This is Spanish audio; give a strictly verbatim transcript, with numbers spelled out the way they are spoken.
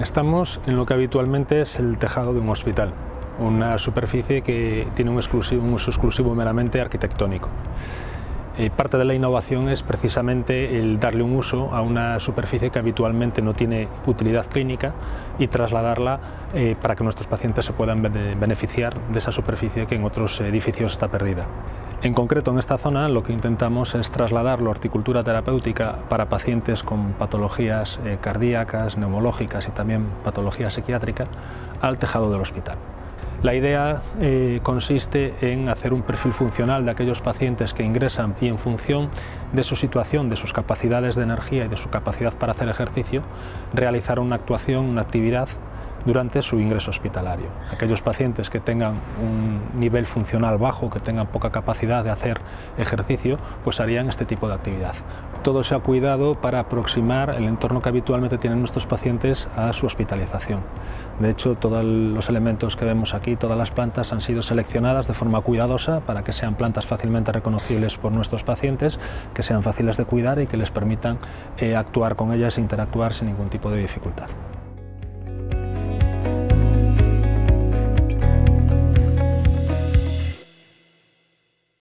Estamos en lo que habitualmente es el tejado de un hospital, una superficie que tiene un, exclusivo, un uso exclusivo meramente arquitectónico. Eh, parte de la innovación es precisamente el darle un uso a una superficie que habitualmente no tiene utilidad clínica y trasladarla eh, para que nuestros pacientes se puedan beneficiar de esa superficie que en otros edificios está perdida. En concreto, en esta zona lo que intentamos es trasladar la horticultura terapéutica para pacientes con patologías eh, cardíacas, neumológicas y también patología psiquiátrica al tejado del hospital. La idea eh, consiste en hacer un perfil funcional de aquellos pacientes que ingresan y en función de su situación, de sus capacidades de energía y de su capacidad para hacer ejercicio, realizar una actuación, una actividad durante su ingreso hospitalario. Aquellos pacientes que tengan un nivel funcional bajo, que tengan poca capacidad de hacer ejercicio, pues harían este tipo de actividad. Todo se ha cuidado para aproximar el entorno que habitualmente tienen nuestros pacientes a su hospitalización. De hecho, todos los elementos que vemos aquí, todas las plantas han sido seleccionadas de forma cuidadosa para que sean plantas fácilmente reconocibles por nuestros pacientes, que sean fáciles de cuidar y que les permitan eh, actuar con ellas e interactuar sin ningún tipo de dificultad.